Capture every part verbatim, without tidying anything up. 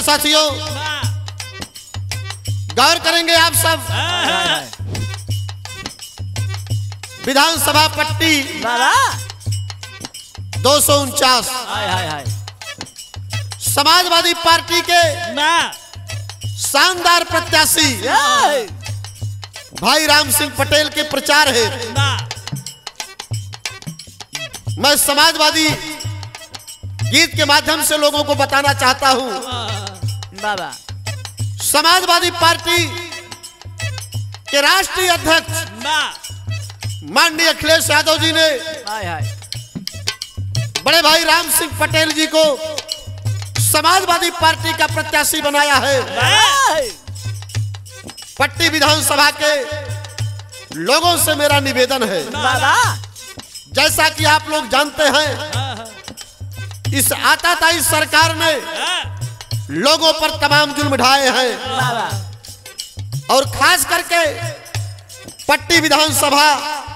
साथियों, गौर करेंगे आप सब। विधानसभा पट्टी दो सौ उनचास समाजवादी पार्टी के शानदार प्रत्याशी भाई राम सिंह पटेल के प्रचार है। मैं समाजवादी गीत के माध्यम से लोगों को बताना चाहता हूं, बाबा समाजवादी पार्टी के राष्ट्रीय अध्यक्ष माननीय अखिलेश यादव जी ने हाय हाय बड़े भाई राम सिंह पटेल जी को समाजवादी पार्टी का प्रत्याशी बनाया है। पट्टी विधानसभा के लोगों से मेरा निवेदन है, बाबा जैसा कि आप लोग जानते हैं, इस आताताई सरकार ने लोगों पर तमाम जुल्म ढाए हैं बाबा और खास करके पट्टी विधानसभा,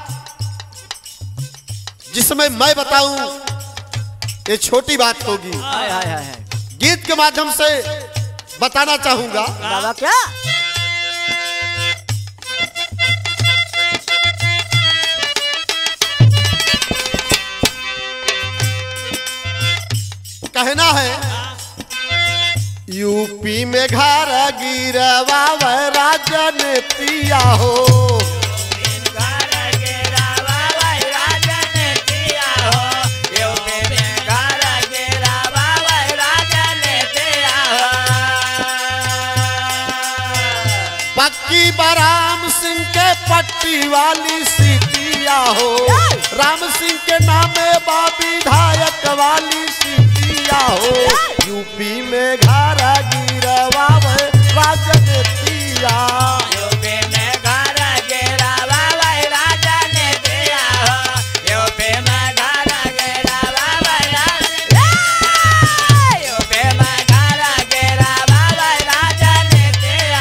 जिसमें मैं बताऊं ये छोटी बात होगी, हाय हाय हाय गीत के माध्यम से बताना चाहूंगा। बाबा क्या कहना है, यूपी में घर गिरवा राजनीतिया हो, पक्की बराम सिंह के पट्टी वाली सीटिया हो, राम सिंह के नामे बा विधायक वाली सीटिया हो, यूपी में घर गिरवा राजनीतिया, यूपी में घर गिरावा राजनीतिया हो, यूपी में घर गिरावा यूपी में घर गिरावा राजनीतिया।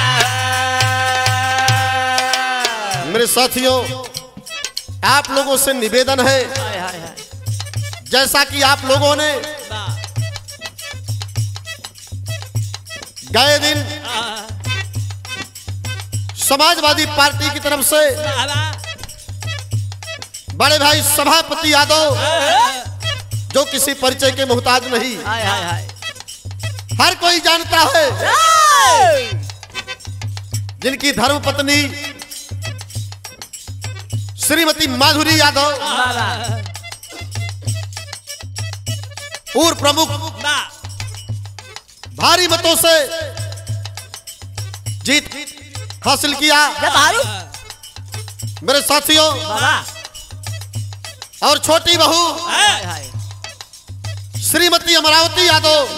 मेरे साथियों, आप लोगों से निवेदन है, हाय हाय हाय जैसा कि आप लोगों ने गए दिन समाजवादी पार्टी की तरफ से बड़े भाई सभापति यादव, जो किसी परिचय के मोहताज नहीं, हाय हाय हाय हर कोई जानता है, जिनकी धर्मपत्नी श्रीमती माधुरी यादव पूर्व प्रमुख भारी मतों से जीत हासिल किया। मेरे साथियों, और छोटी बहू श्रीमती अमरावती यादव,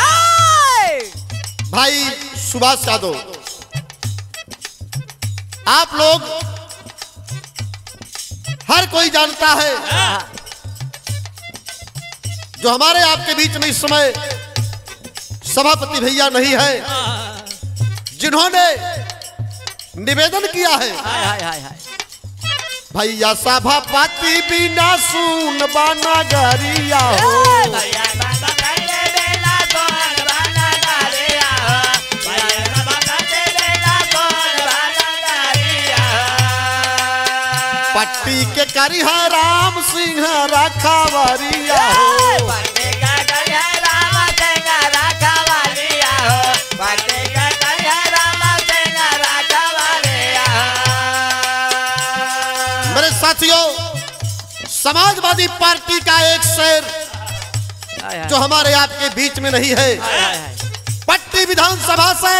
भाई सुभाष यादव, आप लोग हर कोई जानता है, जो हमारे आपके बीच में इस समय सभापति भैया नहीं है, जिन्होंने निवेदन किया है, हाय हाय हाय हाय भैया सभापति बिना सुन बाना गरिया हो, पट्टी के करिहा राम सिंह रखवारिया हो, मेरे साथियों, समाजवादी पार्टी का एक शेर जो हमारे आपके बीच में नहीं है, पट्टी विधानसभा से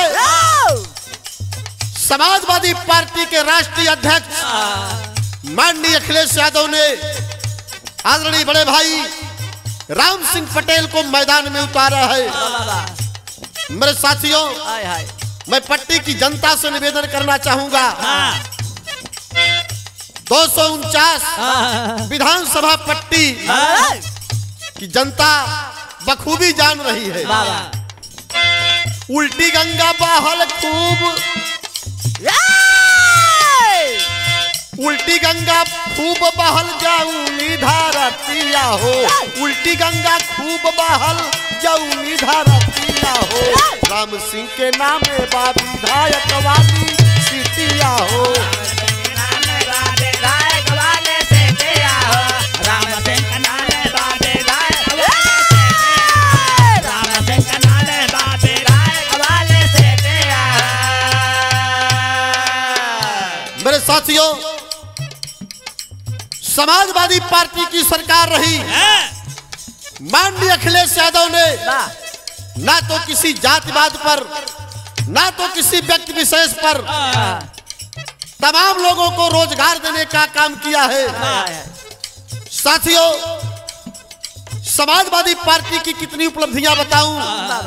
समाजवादी पार्टी के राष्ट्रीय अध्यक्ष माननीय अखिलेश यादव ने आदरणीय बड़े भाई राम सिंह पटेल को मैदान में उतारा है। मेरे साथियों, मैं पट्टी की जनता से निवेदन करना चाहूंगा, दो सौ उनचास विधानसभा पट्टी की जनता बखूबी जान रही है। उल्टी गंगा बहल खूब, उल्टी गंगा खूब बहल जाऊनी धारतिया हो, उल्टी गंगा खूब बहल जाऊनी धारतिया सीटिया हो, राम सिंह के नामे बा विधायक वाली सीटिया हो। मेरे साथियों, समाजवादी पार्टी की सरकार रही, माननीय अखिलेश यादव ने ना तो किसी जातिवाद पर, ना तो किसी व्यक्ति विशेष पर, तमाम लोगों को रोजगार देने का काम किया है। साथियों, समाजवादी पार्टी की कितनी उपलब्धियां बताऊं,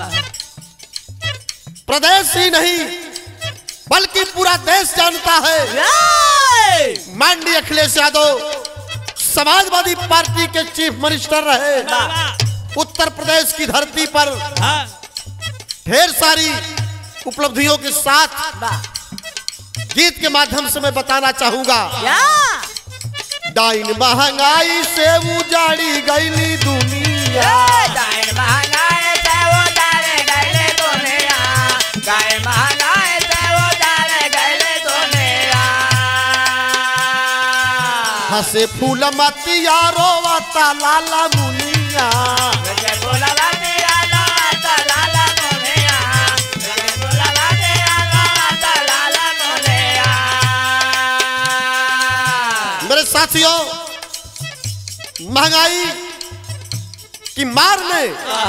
प्रदेश ही नहीं बल्कि पूरा देश जानता है। माननीय अखिलेश यादव समाजवादी पार्टी के चीफ मिनिस्टर रहे। उत्तर प्रदेश की धरती पर ढेर सारी उपलब्धियों के साथ गीत के माध्यम से मैं बताना चाहूंगा। डाइन महंगाई से उजाड़ी गईली दुनिया, डाइन महंगाई से उजाड़ी गईली दुनिया, डाइन महंगाई से उजाड़ी गईली दुनिया। हंसे फूल मतिया रोवता लाला मुनिया, हंसे फूल मतिया रोवता लाला मुनिया, हंसे फूल मतिया रोवता लाला मुनिया। मेरे साथियों, महंगाई की मार ने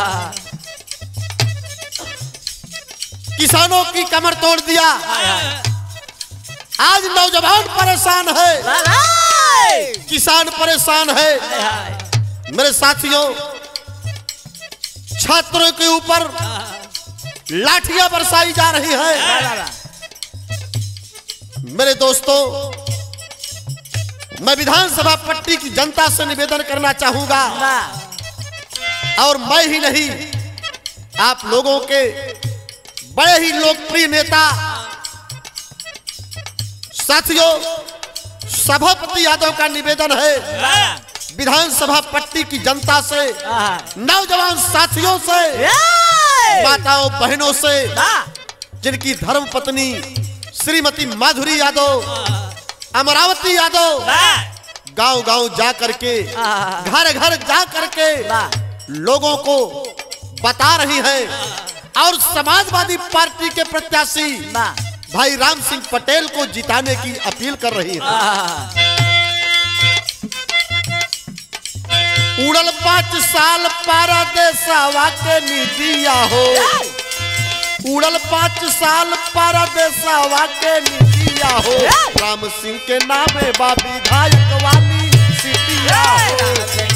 किसानों की कमर तोड़ दिया। आज नौजवान परेशान है, किसान परेशान है। मेरे साथियों, छात्रों के ऊपर लाठियां बरसाई जा रही है। मेरे दोस्तों, मैं विधानसभा पट्टी की जनता से निवेदन करना चाहूंगा, और मैं ही नहीं, आप लोगों के बड़े ही लोकप्रिय नेता साथियों सभापति यादव का निवेदन है विधानसभा पट्टी की जनता से, नौजवान साथियों से, माताओं बहनों से, जिनकी धर्म पत्नी श्रीमती माधुरी यादव, अमरावती यादव गांव गांव जा करके, घर घर जा करके लोगों को बता रही है और समाजवादी पार्टी के प्रत्याशी भाई राम सिंह पटेल को जिताने की अपील कर रही है। उड़ल पांच साल पारा देशवा के नीतिया हो, उड़ल पांच साल पारा देशवा के नीतिया हो, राम सिंह के नामे बा विधायक वाली सीटिया हो।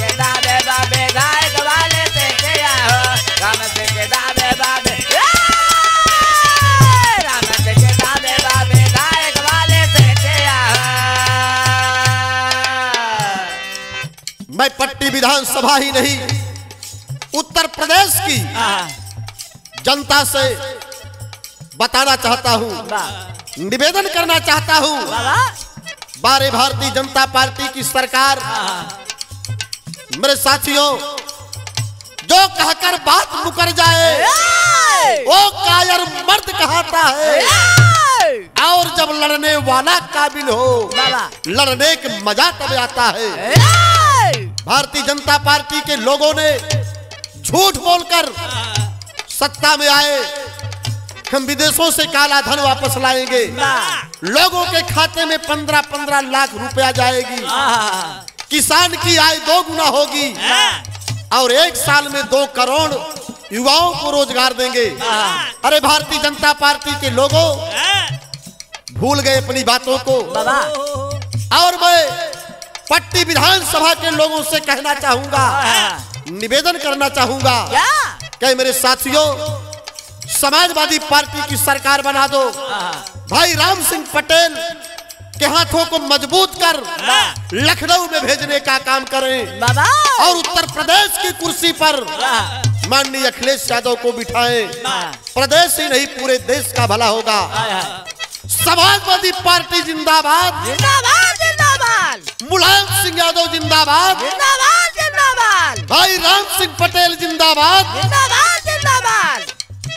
मैं पट्टी विधानसभा ही नहीं, उत्तर प्रदेश की जनता से बताना चाहता हूं, निवेदन करना चाहता हूं, बारे भारतीय जनता पार्टी की सरकार, मेरे साथियों, जो कहकर बात मुकर जाए वो कायर मर्द कहता है, और जब लड़ने वाला काबिल हो लड़ने के मजा तब आता है। भारतीय जनता पार्टी के लोगों ने झूठ बोलकर सत्ता में आए, हम विदेशों से काला धन वापस लाएंगे, लोगों के खाते में पंद्रह पंद्रह लाख रुपया जाएगी, किसान की आय दो गुना होगी और एक साल में दो करोड़ युवाओं को रोजगार देंगे। अरे भारतीय जनता पार्टी के लोगों, भूल गए अपनी बातों को। और मैं पट्टी विधानसभा के लोगों से कहना चाहूंगा, निवेदन करना चाहूंगा कि मेरे साथियों, समाजवादी पार्टी की सरकार बना दो, भाई राम सिंह पटेल के हाथों को मजबूत कर लखनऊ में भेजने का काम करें और उत्तर प्रदेश की कुर्सी पर माननीय अखिलेश यादव को बिठाएं। प्रदेश ही नहीं पूरे देश का भला होगा। समाजवादी पार्टी जिंदाबाद, जिंदाबाद जिंदाबाद, मुलायम सिंह यादव जिंदाबाद, जिंदाबाद जिंदाबाद, भाई राम सिंह पटेल जिंदाबाद, जिंदाबाद जिंदाबाद।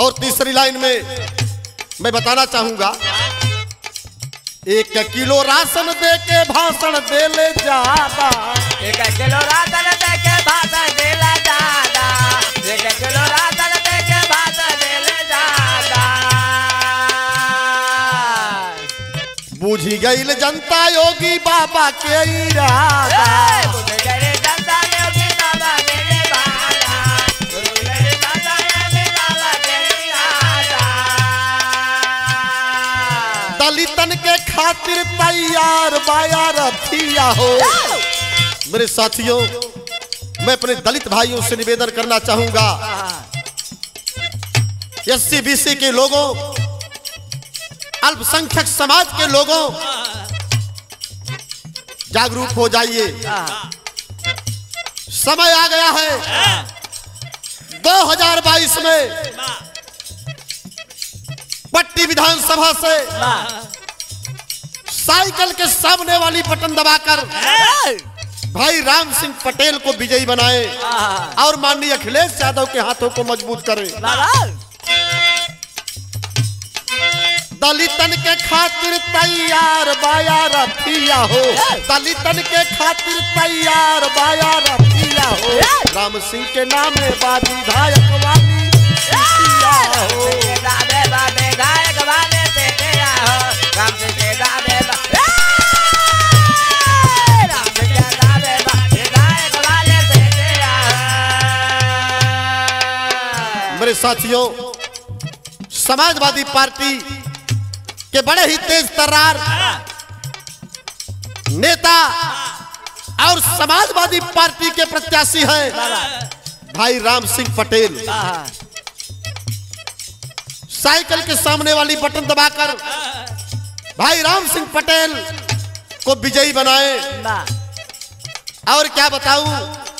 और तीसरी लाइन में मैं बताना चाहूंगा, एक किलो राशन दे के भाषण दे ले ज्यादा, एक किलो राशन दे के भाषण दे ले ज्यादा, एक किलो राशन दे के भाषण दे ले ज्यादा। बूझी गई जनता योगी बाबा के इरादा, बुझ गई जनता योगी बाबा के इरादा, बुझ गई जनता योगी बाबा के इरादा। दलितन के खातिर तैयार बाया रथिया हो। मेरे साथियों, मैं अपने दलित भाइयों से निवेदन करना चाहूंगा, एससी बीसी के लोगों, अल्पसंख्यक समाज के लोगों, जागरूक हो जाइए। समय आ गया है दो हज़ार बाईस में पट्टी विधानसभा से साइकिल के सामने वाली बटन दबाकर भाई राम सिंह पटेल को विजयी बनाए और माननीय अखिलेश यादव के हाथों को मजबूत करें। दलितन के खातिर तैयार बाया रथिया हो, दलितन के खातिर तैयार बाया रथिया हो। राम सिंह के नामे बाजी विधायक वाली रथिया हो। दादे बाबे गायक वाले से गया हो, राम सिंह के दादे बाबे, राम सिंह के दादे बाबे गायक वाले से गया हो। मेरे साथियों, समाजवादी पार्टी के बड़े ही तेज तर्रार नेता और समाजवादी पार्टी के प्रत्याशी हैं भाई राम सिंह पटेल। साइकिल के सामने वाली बटन दबाकर भाई राम सिंह पटेल को विजयी बनाए। और क्या बताऊं,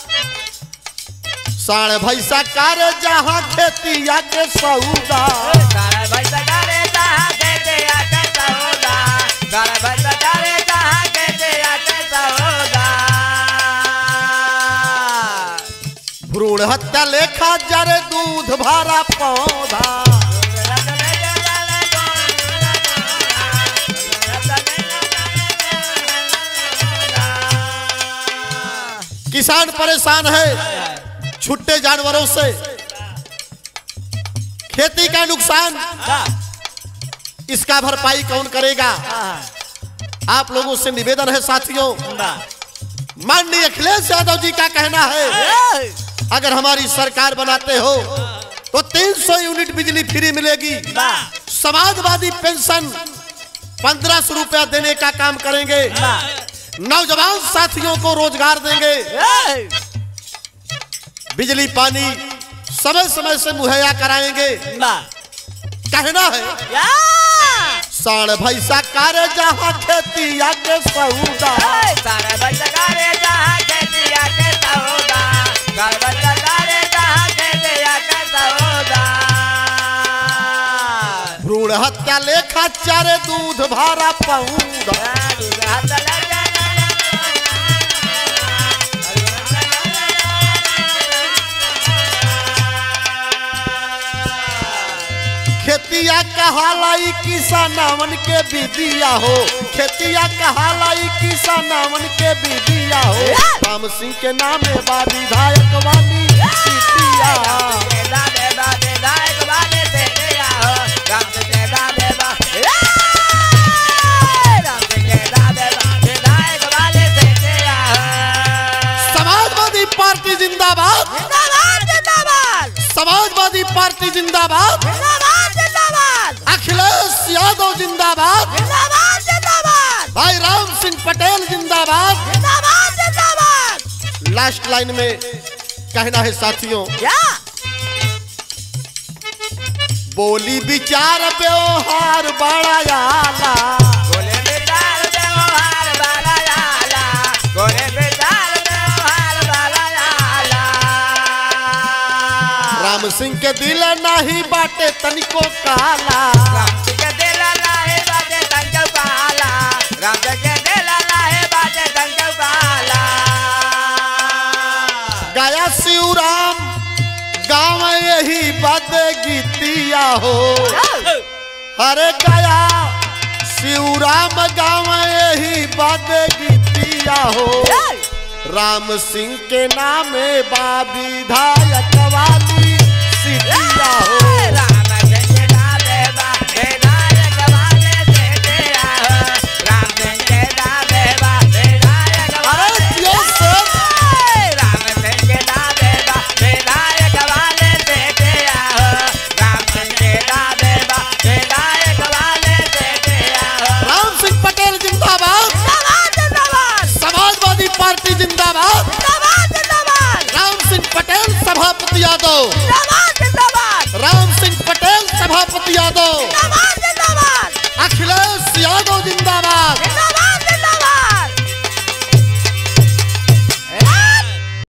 साढ़े भैसा कार जहां खेती या के सौदा, सारा भाई सगारे जहां कहते आके सौदा, सारा भाई सगारे जहां कहते आके सौदा। भ्रूण हत्या लेखा जरे दूध भरा पौधा, किसान परेशान है छुट्टे जानवरों से, खेती का नुकसान इसका भरपाई कौन करेगा। आप लोगों से निवेदन है साथियों, माननीय अखिलेश यादव जी का कहना है अगर हमारी सरकार बनाते हो तो तीन सौ यूनिट बिजली फ्री मिलेगी, समाजवादी पेंशन पंद्रह सौ रुपया देने का काम करेंगे, नौजवान साथियों को रोजगार देंगे, बिजली पानी समय समय से मुहैया कराएंगे। कहना है साढ़े भैसा कार जहां खेती या के सौदा, सारा भाई सगारे जहां कहते आके सौदा, सारा भाई सगारे जहां कहते आके सौदा। भ्रूण हत्या लेखा चारे दूध भरा पौधा, खेतिया कहालाई किसानवन के विदिया हो, खेतिया कहालाई किसानवन के विदिया हो। राम सिंह के नामे बा विधायक वाली सीटिया, दादे दादे गायक वाले से गया हो, राम सिंह के दादे बाबे, राम सिंह के दादे बाबे गायक वाले से गया हो। समाजवादी पार्टी जिंदाबाद, जिंदाबाद जिंदाबाद, समाजवादी पार्टी जिंदाबाद, जिंदाबाद जिंदाबाद, अखिलेश यादव जिंदाबाद, जिंदाबाद जिंदाबाद, भाई राम सिंह पटेल जिंदाबाद। जिंदाबाद जिंदाबाद। लास्ट लाइन में कहना है साथियों, क्या बोली विचार व्यवहार बड़ा आला, बोले विचार व्यवहार वाला आला, बोले विचार व्यवहार वाला आला। राम सिंह के दिल नहीं बाटे तनिको काला, राम सिंह के दिल लाहे बाजे तंजौ काला, राम सिंह के दिल लाहे बाजे तंजौ काला। गया शिवराम गाँव यही बद गीतिया हो। अरे गया शिवराम गाँव यही बात गीतिया हो। राम सिंह के नामे बा विधायक वाली सीटिया हो। पार्टी जिंदाबाद, राम सिंह पटेल सभापति यादव।